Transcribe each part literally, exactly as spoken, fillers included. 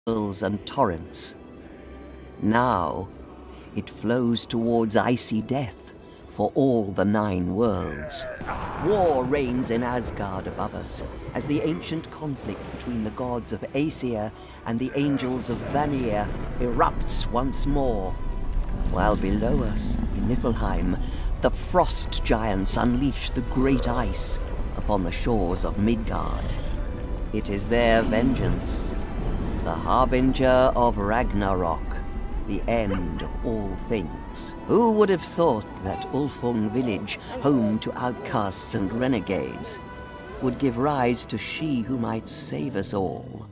hills and torrents. Now, it flows towards icy death for all the Nine Worlds. War reigns in Asgard above us, as the ancient conflict between the gods of Aesir and the angels of Vanir erupts once more. While below us, in Niflheim, the frost giants unleash the great ice upon the shores of Midgard. It is their vengeance, the harbinger of Ragnarok, the end of all things. Who would have thought that Ulfung village, home to outcasts and renegades, would give rise to she who might save us all?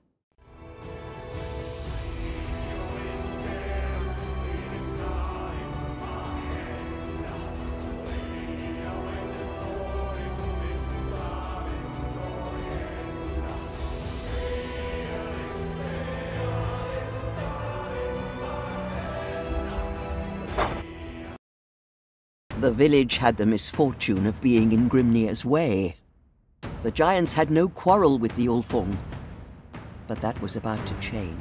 The village had the misfortune of being in Grimnir's way. The giants had no quarrel with the Ulfung, but that was about to change.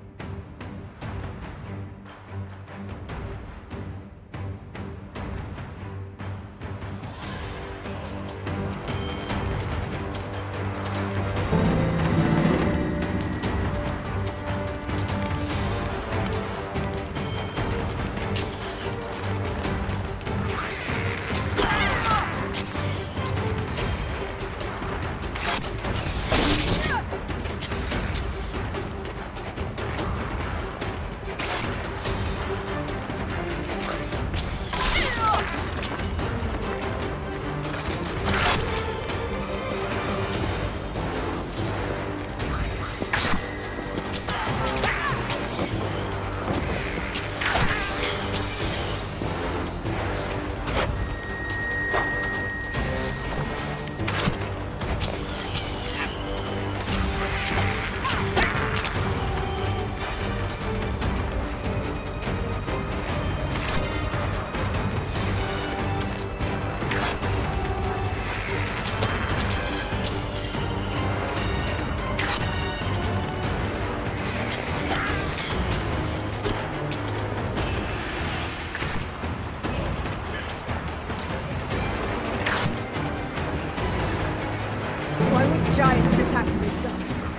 Giants attacking Midgard.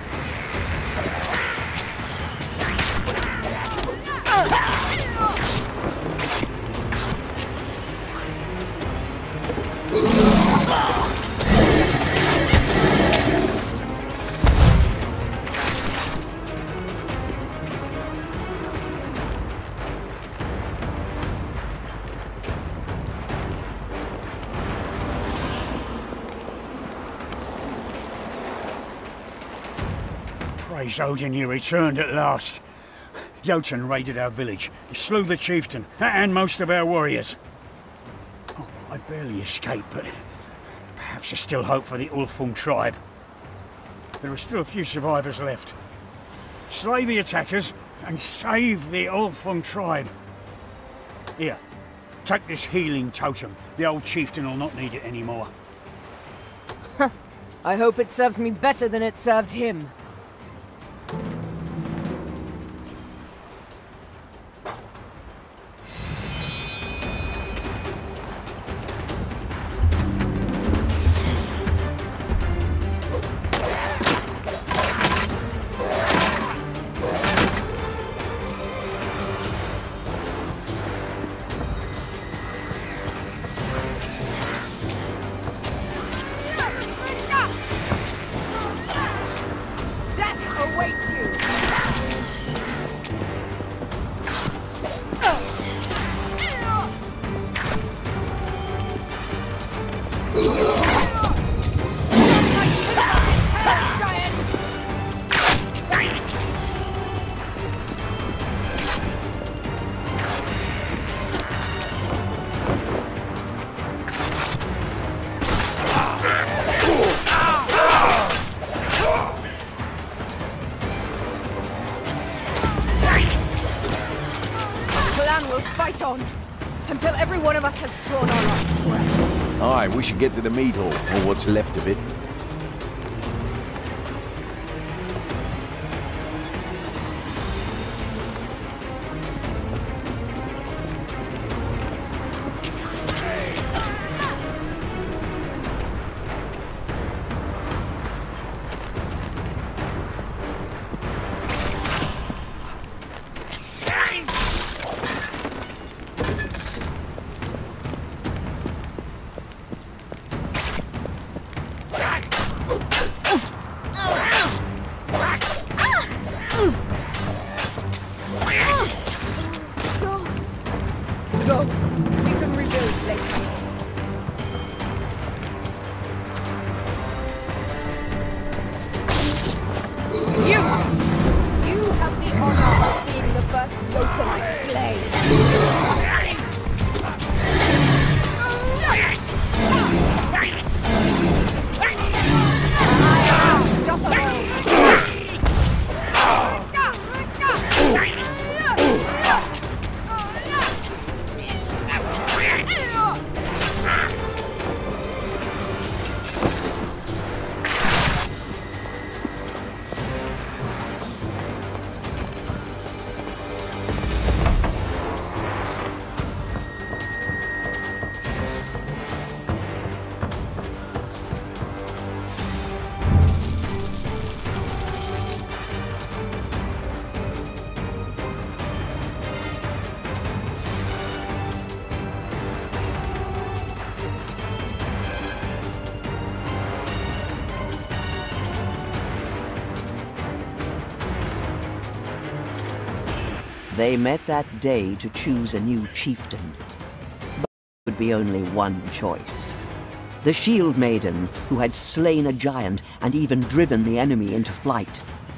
Praise Odin, you returned at last. Jotun raided our village. He slew the chieftain and most of our warriors. Oh, I barely escaped, but perhaps there's still hope for the Ulfung tribe. There are still a few survivors left. Slay the attackers and save the Ulfung tribe. Here, take this healing totem. The old chieftain will not need it anymore. I hope it serves me better than it served him. Until every one of us has drawn our last breath. Aye, we should get to the mead hall, or what's left of it. They met that day to choose a new chieftain. But there would be only one choice. The Shield Maiden, who had slain a giant and even driven the enemy into flight.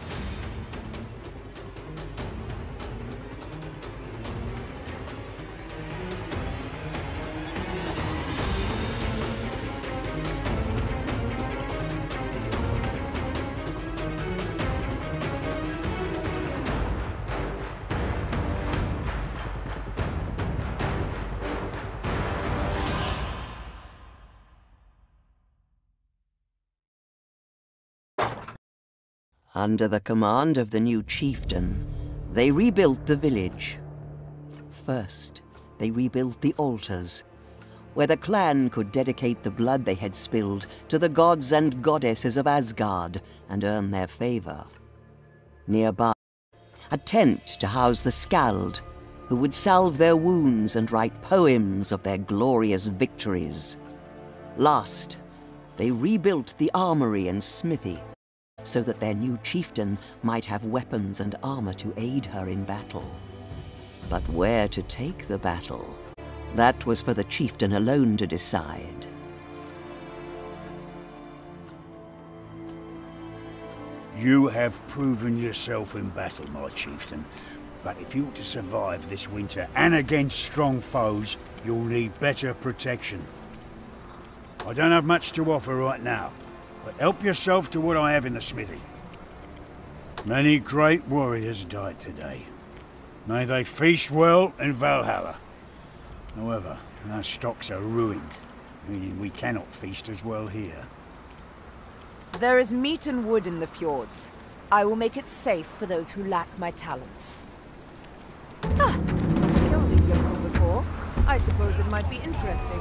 Under the command of the new chieftain, they rebuilt the village. First, they rebuilt the altars, where the clan could dedicate the blood they had spilled to the gods and goddesses of Asgard and earn their favor. Nearby, a tent to house the Skald, who would salve their wounds and write poems of their glorious victories. Last, they rebuilt the armory and smithy, so that their new chieftain might have weapons and armor to aid her in battle. But where to take the battle, that was for the chieftain alone to decide. You have proven yourself in battle, my chieftain. But if you're to survive this winter and against strong foes, you'll need better protection. I don't have much to offer right now, but help yourself to what I have in the smithy. Many great warriors died today. May they feast well in Valhalla. However, our stocks are ruined, meaning we cannot feast as well here. There is meat and wood in the fjords. I will make it safe for those who lack my talents. Ah, not killed a yokel before. I suppose it might be interesting.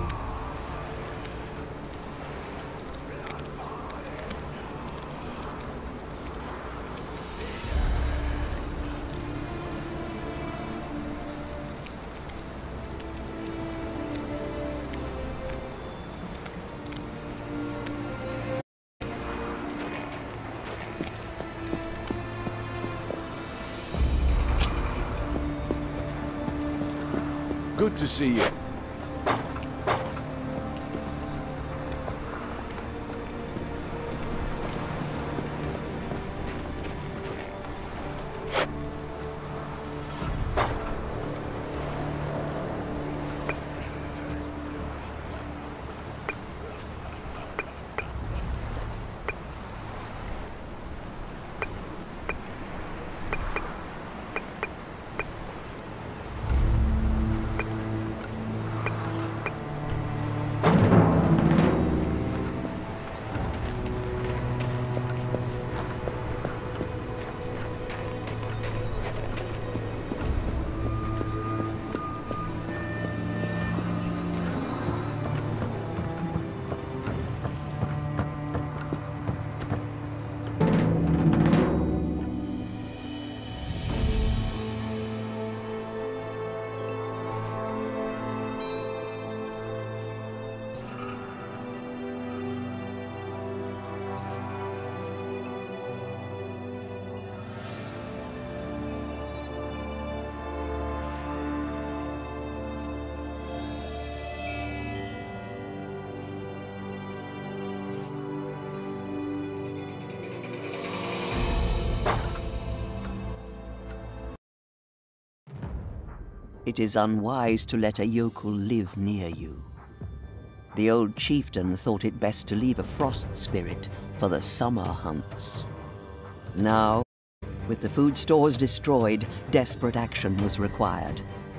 Good to see you. It is unwise to let a yokel live near you. The old chieftain thought it best to leave a frost spirit for the summer hunts. Now, with the food stores destroyed, desperate action was required.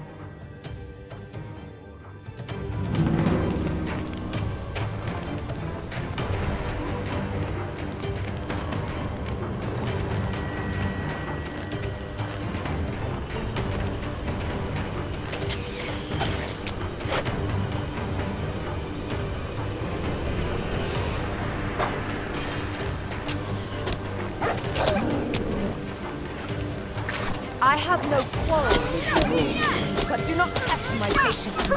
I have no quarrel with your rules, but do not test my patience.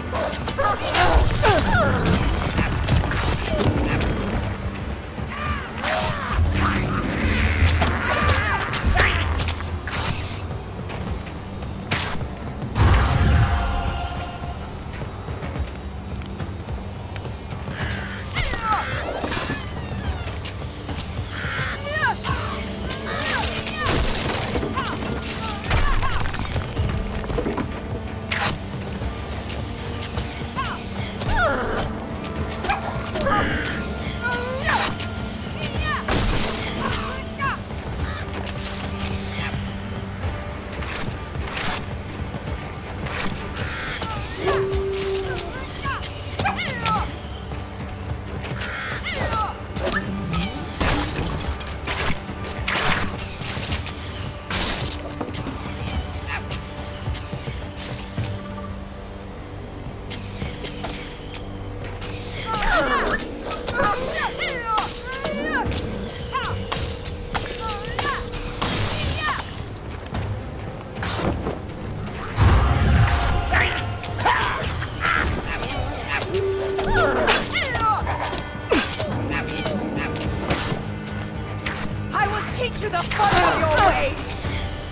To the fun of your ways!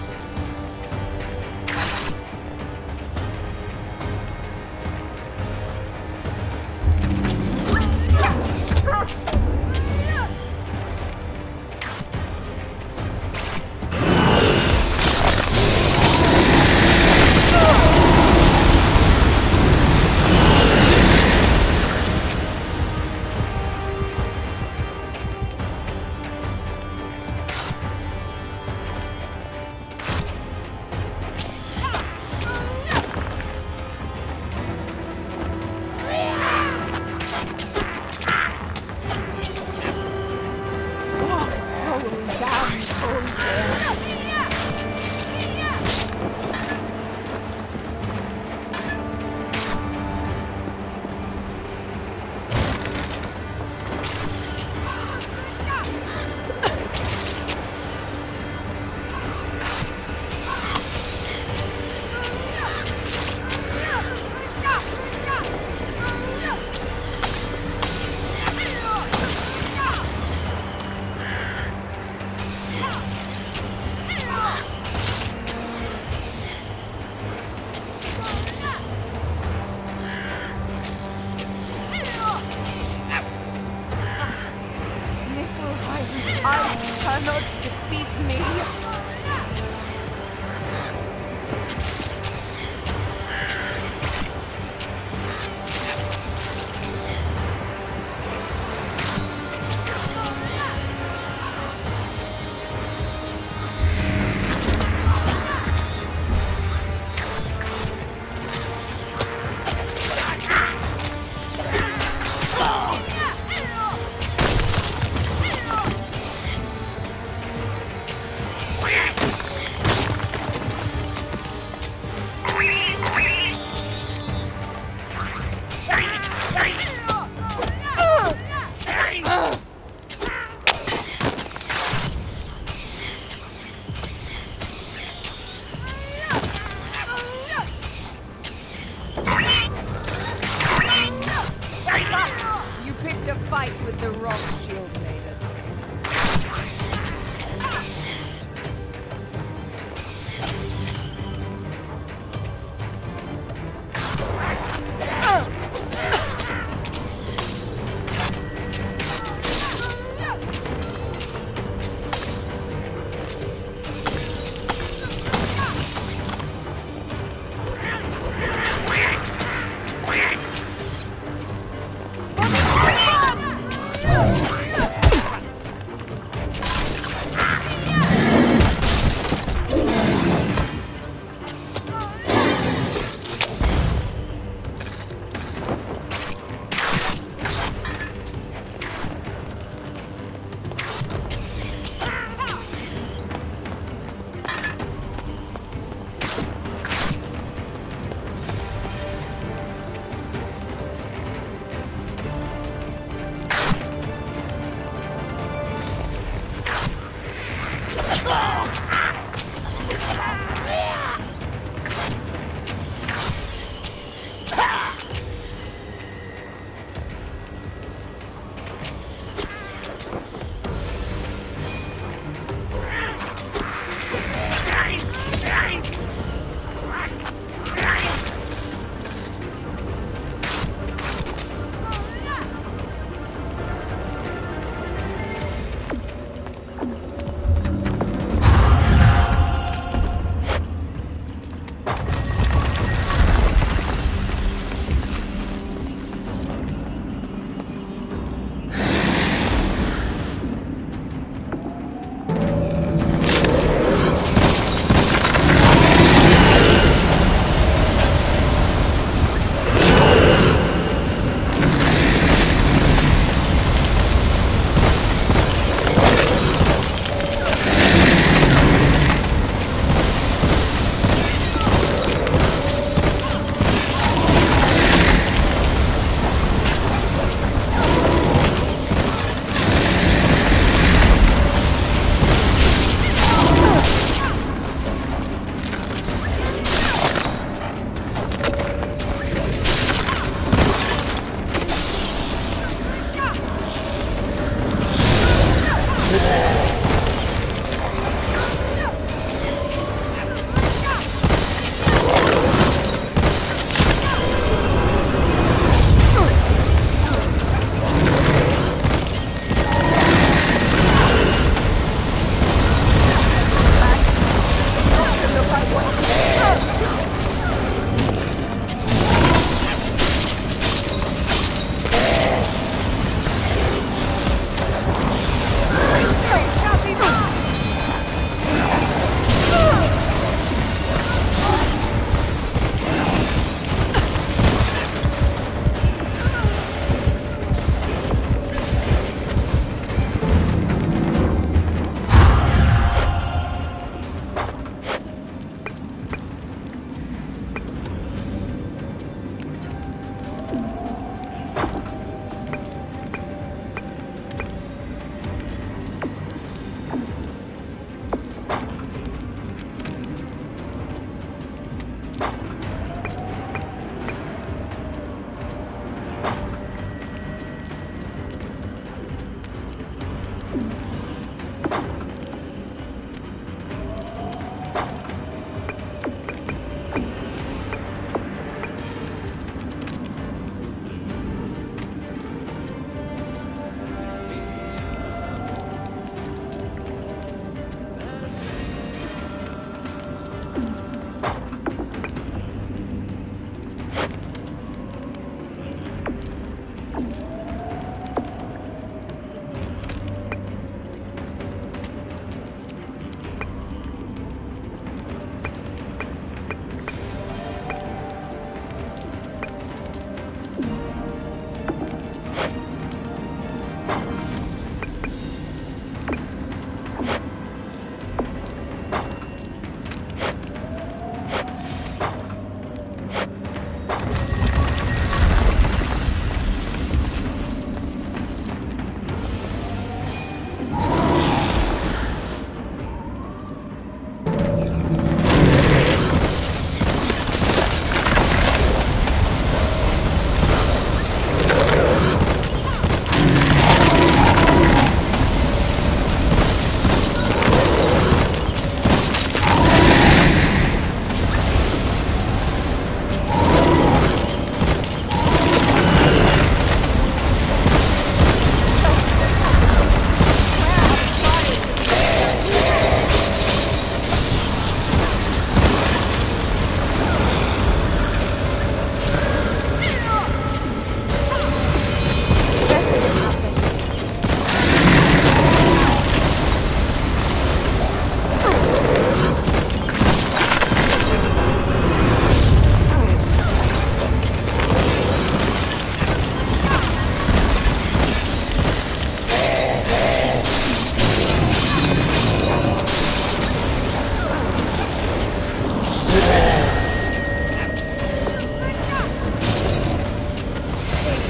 Ice cannot defeat me. You picked a fight with the wrong shield maiden. Oh!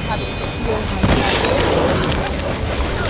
happy to heal myself.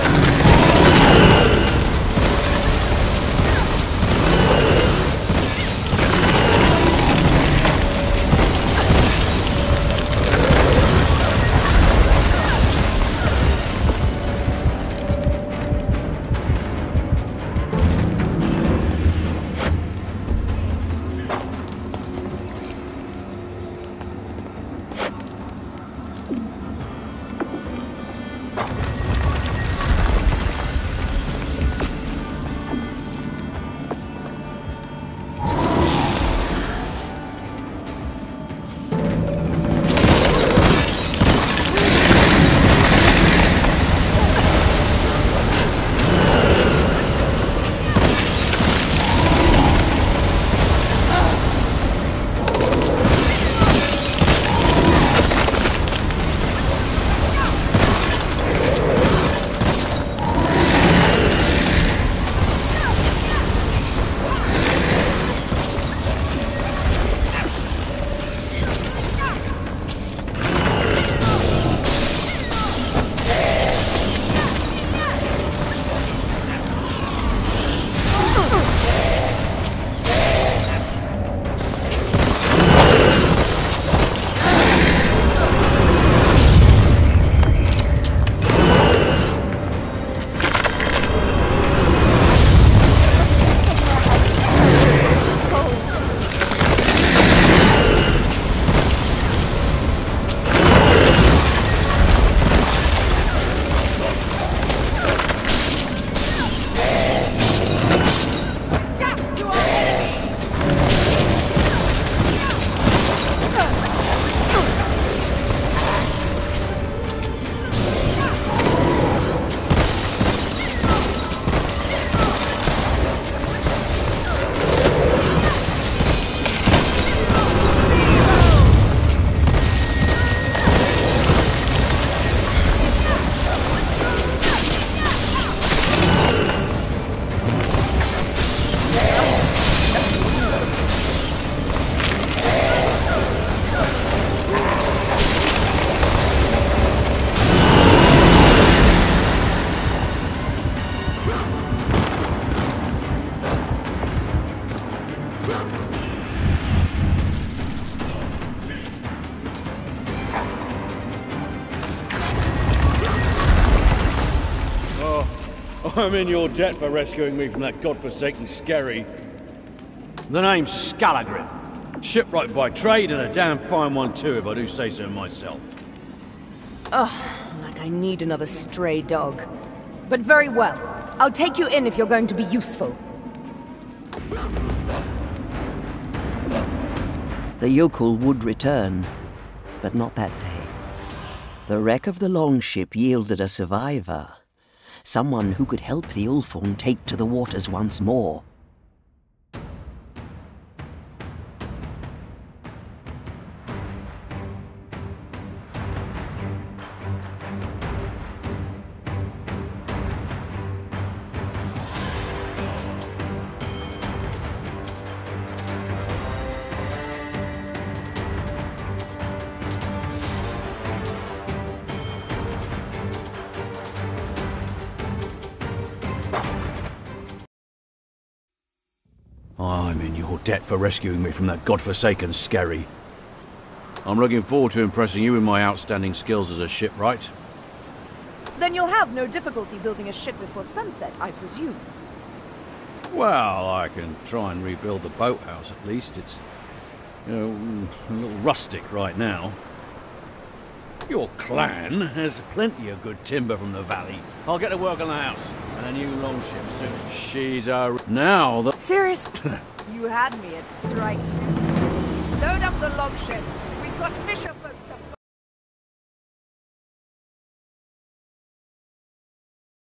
I'm in your debt for rescuing me from that godforsaken skerry. The name's Skallagrim. Shipwright by trade and a damn fine one too, if I do say so myself. Ugh, like I need another stray dog. But very well. I'll take you in if you're going to be useful. The yokel would return, but not that day. The wreck of the longship yielded a survivor. Someone who could help the Ulfung take to the waters once more. I'm in your debt for rescuing me from that godforsaken skerry. I'm looking forward to impressing you with my outstanding skills as a shipwright. Then you'll have no difficulty building a ship before sunset, I presume. Well, I can try and rebuild the boathouse at least. It's, you know, a little rustic right now. Your clan has plenty of good timber from the valley. I'll get to work on the house and a new longship soon. She's a... Now the... Serious? You had me at strikes. Load up the longship. We've got fish up...